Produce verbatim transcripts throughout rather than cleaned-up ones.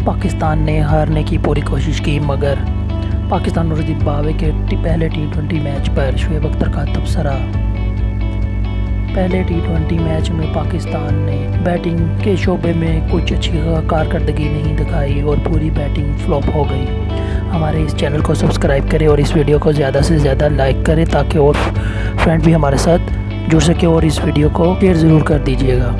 पाकिस्तान ने हारने की पूरी कोशिश की, मगर पाकिस्तान और जिम्बाब्वे के पहले टी ट्वेंटी मैच पर शुएब अख्तर का तबसरा। पहले टी ट्वेंटी मैच में पाकिस्तान ने बैटिंग के शोबे में कुछ अच्छी कारकर्दगी नहीं दिखाई और पूरी बैटिंग फ्लॉप हो गई। हमारे इस चैनल को सब्सक्राइब करें और इस वीडियो को ज़्यादा से ज़्यादा लाइक करें ताकि और फ्रेंड भी हमारे साथ जुड़ सके, और इस वीडियो को शेयर ज़रूर कर दीजिएगा।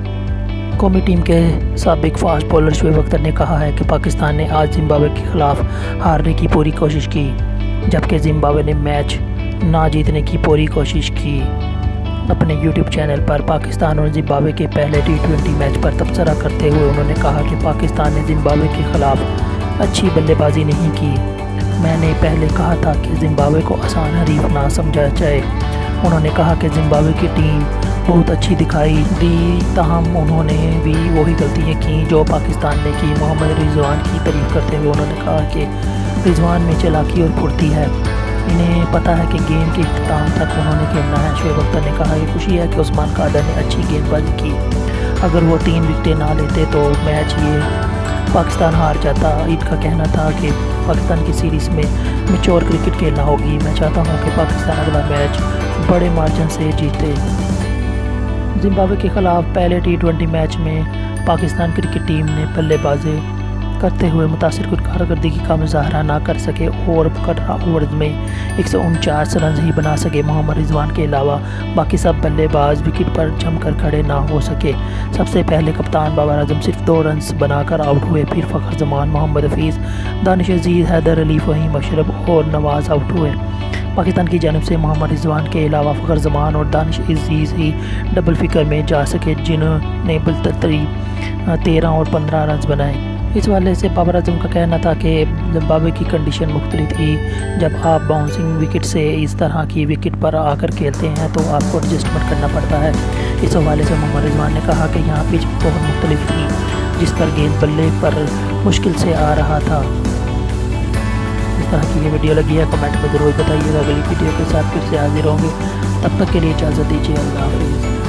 कौमी टीम के साबिक फास्ट बॉलर शुएब अख्तर ने कहा है कि पाकिस्तान ने आज जिम्बाब्वे के ख़िलाफ़ हारने की पूरी कोशिश की, जबकि जिम्बाब्वे ने मैच ना जीतने की पूरी कोशिश की। अपने यूट्यूब चैनल पर पाकिस्तान और जिम्बाब्वे के पहले टी ट्वेंटी मैच पर तबसरा करते हुए उन्होंने कहा कि पाकिस्तान ने जिम्बाब्वे के ख़िलाफ़ अच्छी बल्लेबाजी नहीं की। मैंने पहले कहा था कि जिम्बाब्वे को आसान हरीफ ना समझा जाए। उन्होंने कहा कि जिम्बाब्वे की टीम बहुत अच्छी दिखाई दी, ताहम उन्होंने भी वही गलतियाँ की जो पाकिस्तान ने की। मोहम्मद रिजवान की तारीफ करते हुए उन्होंने कहा कि रिजवान में चालाकी और फुर्ती है, इन्हें पता है कि गेम के इख्तिताम तक उन्होंने खेलना है। शुएब अख्तर ने कहा कि खुशी है कि उस्मान कादर ने अच्छी गेंदबाजी की, अगर वो तीन विकेटें ना लेते तो मैच ये पाकिस्तान हार जाता। इनका कहना था कि पाकिस्तान की सीरीज़ में मैच्योर क्रिकेट खेलना होगी। मैं चाहता हूँ कि पाकिस्तान अगला मैच बड़े मार्जिन से जीते। जिम्बाब्वे के ख़िलाफ़ पहले टी ट्वेंटी मैच में पाकिस्तान क्रिकेट टीम ने बल्लेबाजी करते हुए मुतासिर कुन कारकर्दगी का मुजाहरा ना कर सके और पंद्रह ओवर्स में एक सौ उनचास रन ही बना सके। मोहम्मद रिजवान के अलावा बाकी सब बल्लेबाज विकेट पर जमकर खड़े ना हो सके। सबसे पहले कप्तान बाबर आजम सिर्फ दो रन बनाकर आउट हुए, फिर फ़खर जमान, मोहम्मद हफीज़, दानिश अजीज़, हैदर अली, फ़हीम अशरफ और नवाज़ आउट हुए। पाकिस्तान की जानिब से मोहम्मद रिजवान के अलावा फ़खर जमान और दानिश अजीज़ ही डबल फिकर में जा सके, जिन्होंने बलतरीब तेरह और पंद्रह रन बनाए। इस वाले से बाबर आजम का कहना था कि जिम्बाब्वे की कंडीशन मुख्तलिफ थी। जब आप बाउंसिंग विकेट से इस तरह की विकेट पर आकर खेलते हैं तो आपको एडजस्टमेंट करना पड़ता है। इस हवाले से मोहम्मद रिजवान ने कहा कि यहाँ पिच बहुत मुख्तलिफ थी, जिस पर गेंद बल्ले पर मुश्किल से आ रहा था। इस तरह की ये वीडियो लगी है कमेंट में ज़रूर बताइएगा। अगली वीडियो के साथ फिर से हाजिर होंगे, तब तक के लिए इजाज़त दीजिए। अल्लाह हाफ़िज़।